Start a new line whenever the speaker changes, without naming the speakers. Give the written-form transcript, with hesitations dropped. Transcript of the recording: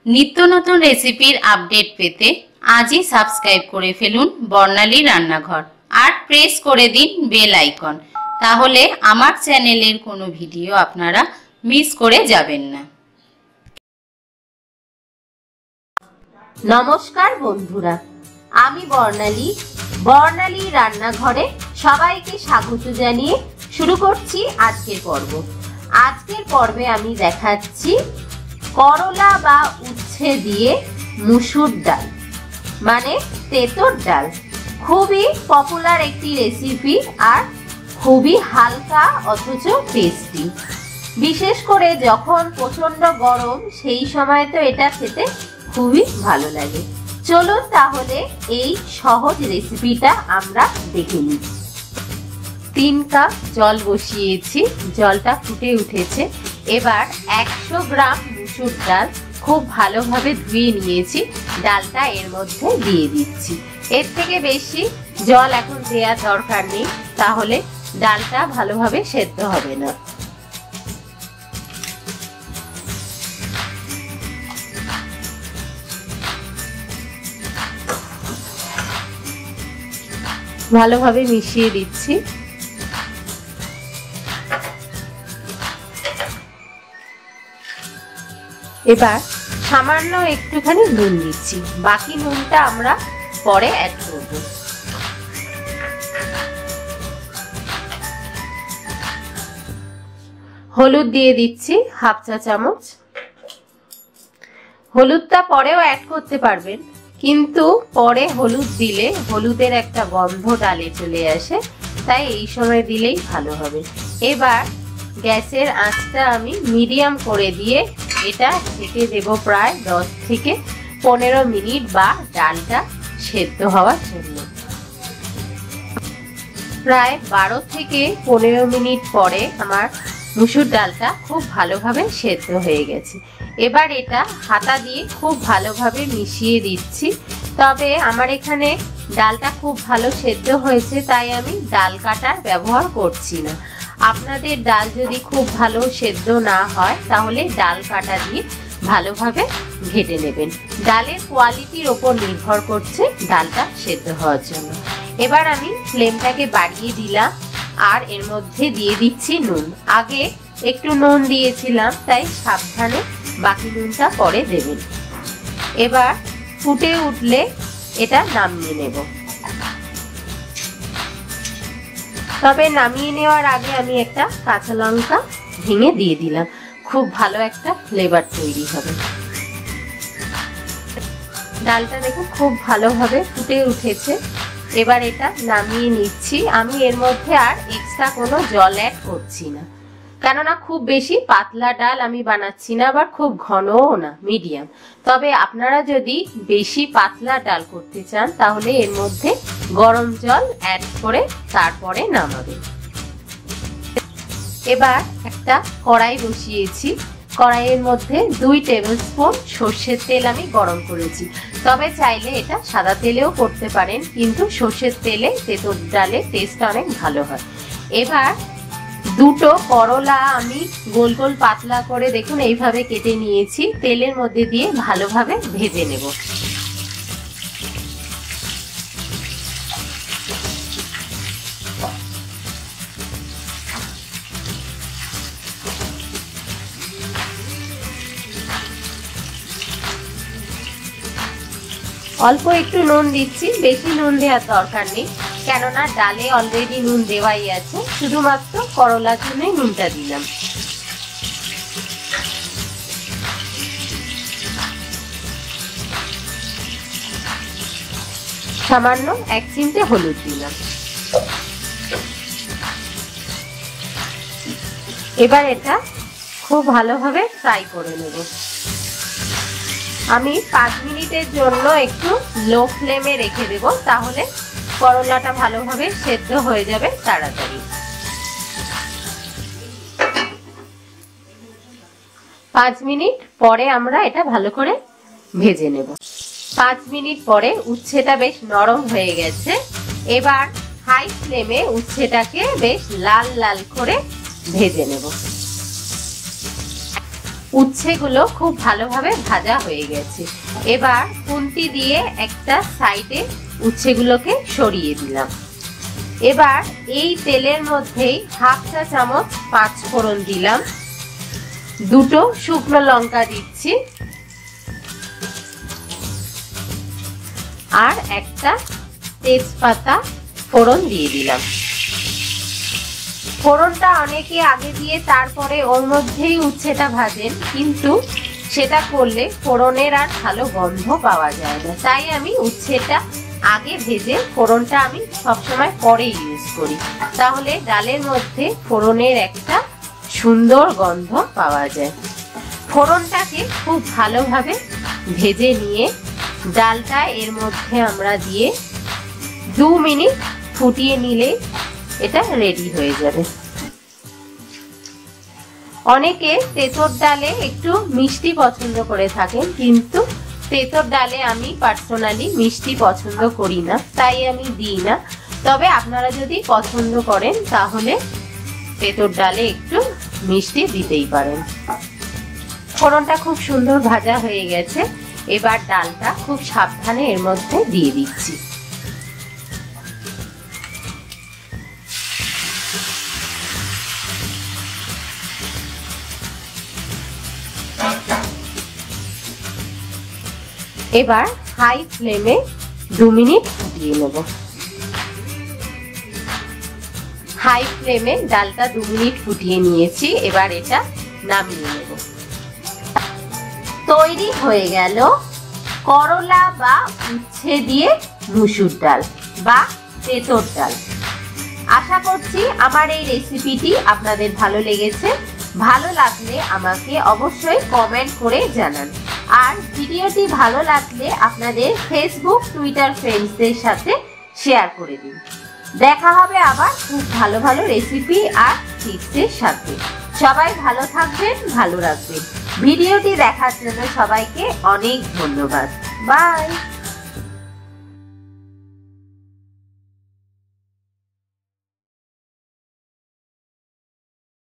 নিত্য নতুন রেসিপির আপডেট পেতে আজই সাবস্ক্রাইব করে ফেলুন বর্ণালী রান্নাঘর আর প্রেস করে দিন বেল আইকন, তাহলে আমার চ্যানেলের কোনো ভিডিও আপনারা মিস করে যাবেন না।
নমস্কার বন্ধুরা, আমি বর্ণালী রান্নাঘরে সবাইকে স্বাগত জানিয়ে শুরু করছি আজকের পর্ব। আজকের পর্বে আমি দেখাচ্ছি করলা বা উচ্ছে দিয়ে মুসুর ডাল মানে তেঁতুর ডাল। খুবই পপুলার একটি রেসিপি আর খুবই হালকা অথচ টেস্টি। বিশেষ করে যখন প্রচন্ড গরম সেই সময় তো এটা খেতে খুবই ভালো লাগে। চলুন তাহলে এই সহজ রেসিপিটা আমরা দেখে নিই। 3 কাপ জল বসিয়েছি, জলটা ফুটে উঠেছে। এবার 100 গ্রাম মুসুর ডাল খুব ভালোভাবে ধুয়ে নিয়েছি, ডালটা এর মধ্যে দিয়ে দিচ্ছি। এর থেকে বেশি জল এখন দেওয়ার দরকার নেই, তাহলে ডালটা ভালোভাবে সেদ্ধ হবে না। ভালোভাবে মিশিয়ে দিচ্ছি। এবার সামান্য একটুখানি নুন দিচ্ছি, বাকি নুনটা আমরা পরে অ্যাড করব। হলুদ দিয়ে দিচ্ছি হাফ চা চামচ। হলুদটা পরেও অ্যাড করতে পারবেন, কিন্তু পরে হলুদ দিলে হলুদের একটা গন্ধ ডালে চলে আসে, তাই এই সময় দিলেই ভালো হবে। এবার গ্যাসের আঁচটা আমি মিডিয়াম করে দিয়ে এটা ঢেকে দেব প্রায় 10 থেকে 15 মিনিট বা ডালটা সেদ্ধ হওয়ার জন্য। প্রায় 12 থেকে 15 মিনিট পরে আমার মুসুর ডালটা খুব ভালোভাবে সেদ্ধ হয়ে গেছে। এবার এটা হাতা দিয়ে খুব ভালোভাবে মিশিয়ে দিচ্ছি। তবে আমার এখানে ডালটা খুব ভালো সেদ্ধ হয়েছে, তাই আমি ডাল কাটার ব্যবহার করছি না। আপনাদের ডাল যদি খুব ভালো সেদ্ধ না হয় তাহলে ডাল কাটা দিয়ে ভালোভাবে ঘেটে নেবেন। ডালের কোয়ালিটির ওপর নির্ভর করছে ডালটা সেদ্ধ হওয়ার জন্য। এবার আমি ফ্লেমটাকে বাড়িয়ে দিলাম আর এর মধ্যে দিয়ে দিচ্ছি নুন। আগে একটু নুন দিয়েছিলাম, তাই সাবধানে বাকি নুনটা পরে দেবেন। এবার ফুটে উঠলে এটা নামিয়ে নেব। তবে নামিয়ে নেওয়ার আগে আমি একটা কাঁচা লঙ্কা ভেঙে দিয়ে দিলাম, খুব ভালো একটা ফ্লেভার তৈরি হবে। ডালটা দেখুন খুব ভালোভাবে ফুটে উঠেছে। এবার এটা নামিয়ে নিচ্ছি। আমি এর মধ্যে আর এক্সট্রা কোনো জল অ্যাড করছি না, কেননা খুব বেশি পাতলা ডাল আমি বানাচ্ছি না, আবার খুব ঘনও না, মিডিয়াম। তবে আপনারা যদি বেশি পাতলা ডাল করতে চান তাহলে এর মধ্যে গরম জল অ্যাড করে তারপরে নামাবেন। এবার একটা কড়াই বসিয়েছি, কড়াইয়ের মধ্যে 2 টেবিল স্পুন সর্ষের তেল আমি গরম করেছি। তবে চাইলে এটা সাদা তেলেও করতে পারেন, কিন্তু সর্ষের তেলে তেঁতুর ডালের টেস্টটা অনেক ভালো হয়। এবার 2টো করলা আমি গোল গোল পাতলা করে দেখুন এইভাবে কেটে নিয়েছি, তেলের মধ্যে দিয়ে ভালোভাবে ভেজে নেব। অল্প একটু নুন দিচ্ছি, বেশি নুন দেওয়ার দরকার নেই, কেননা ডালে অলরেডি নুন দেওয়াই আছে, শুধুমাত্র করলার জন্যই নুনটা দিলাম। সামান্য 1 চিমটে হলুদ দিলাম। এবার এটা খুব ভালোভাবে ফ্রাই করে নেব। আমি 5 মিনিটের জন্য একটু লো ফ্লেমে রেখে দেব, তাহলে করলাটা ভালোভাবে সেদ্ধ হয়ে যাবে তাড়াতাড়ি। 5 মিনিট পরে আমরা এটা ভালো করে ভেজে নেব। 5 মিনিট পরে উচ্ছেটা বেশ নরম হয়ে গেছে। এবার হাই ফ্লেমে উচ্ছেটাকে বেশ লাল লাল করে ভেজে নেব। উচ্ছেগুলো খুব ভালোভাবে ভাজা হয়ে গেছে। এবার খুন্তি দিয়ে একটা সাইডে উচ্ছেগুলোকে সরিয়ে দিলাম। এবার এই তেলের মধ্যেই হাফ চা চামচ পাঁচফোড়ন দিলাম, দুটো শুকনো লঙ্কা দিচ্ছি, আর একটা তেজপাতা ফোড়ন দিয়ে দিলাম। ফোড়নটা অনেকে আগে দিয়ে তারপরে ওর মধ্যেই উচ্ছেটা ভাজেন, কিন্তু সেটা করলে ফোড়নের আর ভালো গন্ধ পাওয়া যায় না। তাই আমি উচ্ছেটা আগে ভেজে ফোড়নটা আমি সবসময় পরে ইউজ করি, তাহলে ডালের মধ্যে ফোড়নের একটা সুন্দর গন্ধ পাওয়া যায়। ফোড়নটাকে খুব ভালোভাবে ভেজে নিয়ে ডালটা এর মধ্যে আমরা দিয়ে 2 মিনিট ফুটিয়ে নিলে এটা রেডি হয়ে যাবে। অনেকে তেঁতুর ডালে একটু মিষ্টি পছন্দ করে থাকেন, কিন্তু তেঁতুর ডালে আমি পার্সোনালি মিষ্টি পছন্দ করি না, তাই আমি দিই না। তবে আপনারা যদি পছন্দ করেন তাহলে তেঁতুর ডালে একটু মিষ্টি দিতেই পারেন। ফোড়নটা খুব সুন্দর ভাজা হয়ে গেছে। এবার ডালটা খুব সাবধানে এর মধ্যে দিয়ে দিচ্ছি। এবার হাই ফ্লেমে 2 মিনিট ফুটিয়ে নেব। হাই ফ্লেমে ডালটা 2 মিনিট ফুটিয়ে নিয়েছি। এবার এটা নামিয়ে নেব। তৈরি হয়ে গেল করলা বা উচ্ছে দিয়ে মুসুর ডাল বা তেঁতুর ডাল। আশা করছি আমার এই রেসিপিটি আপনাদের ভালো লেগেছে। ভালো লাগলে আমাকে অবশ্যই কমেন্ট করে জানান, আর ভিডিওটি ভালো লাগলে আপনাদের ফেসবুক, টুইটার ফ্রেন্ডসদের সাথে শেয়ার করে দিন। দেখা হবে আবার খুব ভালো ভালো রেসিপি আর টিপসের সাথে। সবাই ভালো থাকবেন, ভালো রাখবেন। ভিডিওটি দেখার জন্য সবাইকে অনেক ধন্যবাদ। বাই।